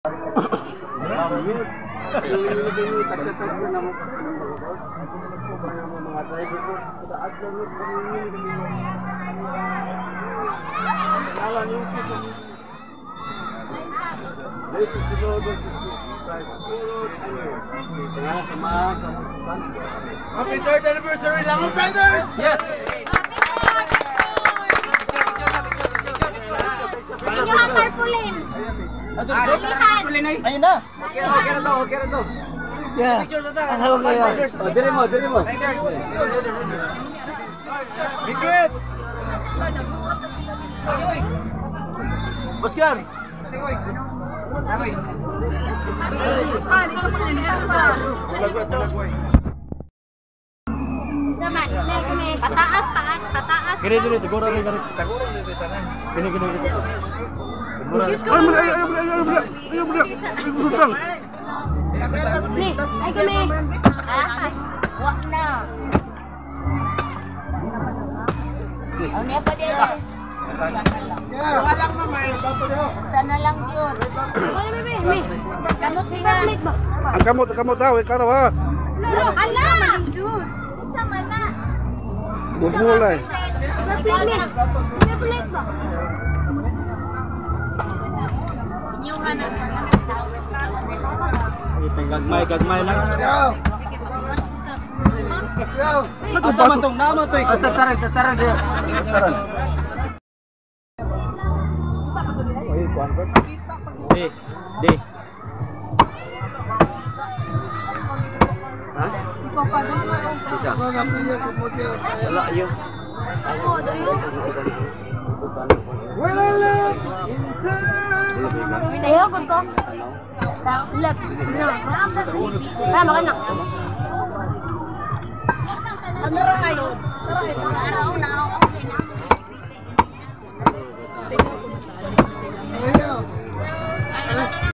Taksa-taksa naman mga driver ko. Pataas lang yung pamimili. Nalan yung sito. Dito sunod ang Happy 3rd anniversary Langub Brothers! Yes! Inyo ang tarpaulin. Ayun na! Okay na to. Yeah. Ang hawag kayo. Dili mo. Bigit! Oscar! Pataas. Gini, tegura rin. Gini. Ayo, berat. Nih, ay kami. Wak na. Ano niya pa din? Walang mamay, Sana lang yun. Ano bebe? May kamot ba? ang kamot daw, ikaw ha. Ala! Juice. Isa man na. Bubulay. Plate ba? Inyuhan na. Gagmay lang. Naman to. Tatarang. Di. Ha? Isa. Wala yun. Ako, doyo. Ayokon ko. Left. No. Tama ka na. Kamera kayo. Araw na.